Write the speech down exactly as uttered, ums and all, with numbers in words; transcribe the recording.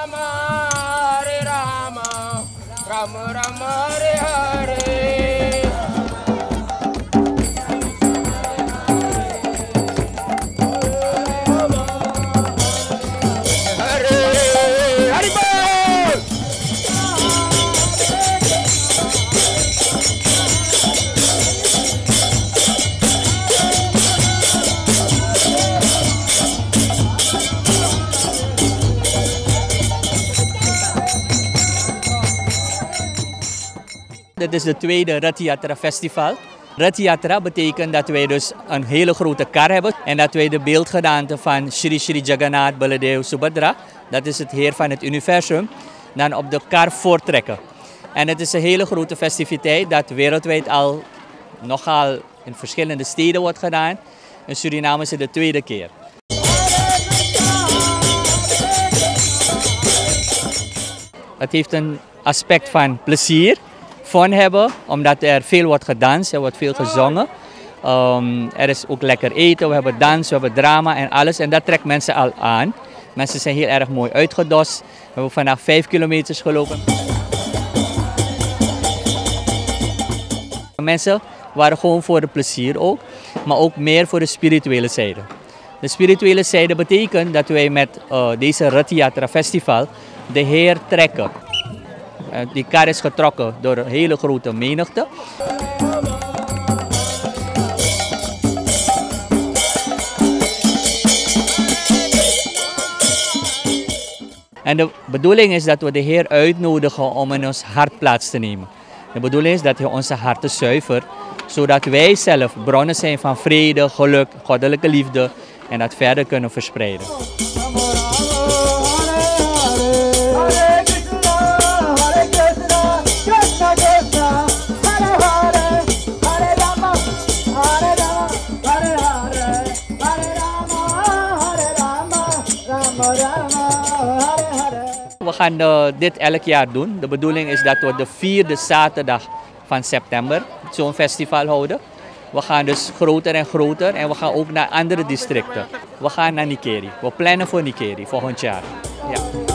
Rama, Hare Rama, Rama Rama, Hare Hare. Dit is de tweede Rath Yatra Festival. Rath Yatra betekent dat wij dus een hele grote kar hebben en dat wij de beeldgedaante van Shri Shri Jagannath Baladev Subhadra, dat is het Heer van het universum, dan op de kar voorttrekken. En het is een hele grote festiviteit dat wereldwijd al nogal in verschillende steden wordt gedaan. In Suriname is het de tweede keer. Het heeft een aspect van plezier. Fun hebben, omdat er veel wordt gedanst, er wordt veel gezongen. Um, er is ook lekker eten, we hebben dans, we hebben drama en alles. En dat trekt mensen al aan. Mensen zijn heel erg mooi uitgedost. We hebben vandaag vijf kilometers gelopen. Mensen waren gewoon voor het plezier ook, maar ook meer voor de spirituele zijde. De spirituele zijde betekent dat wij met uh, deze Rath Yatra Festival de Heer trekken. Die kar is getrokken door een hele grote menigte. En de bedoeling is dat we de Heer uitnodigen om in ons hart plaats te nemen. De bedoeling is dat Hij onze harten zuivert, zodat wij zelf bronnen zijn van vrede, geluk, goddelijke liefde en dat verder kunnen verspreiden. We gaan uh, dit elk jaar doen. De bedoeling is dat we de vierde zaterdag van september zo'n festival houden. We gaan dus groter en groter en we gaan ook naar andere districten. We gaan naar Nikeri. We plannen voor Nikeri volgend jaar. Ja.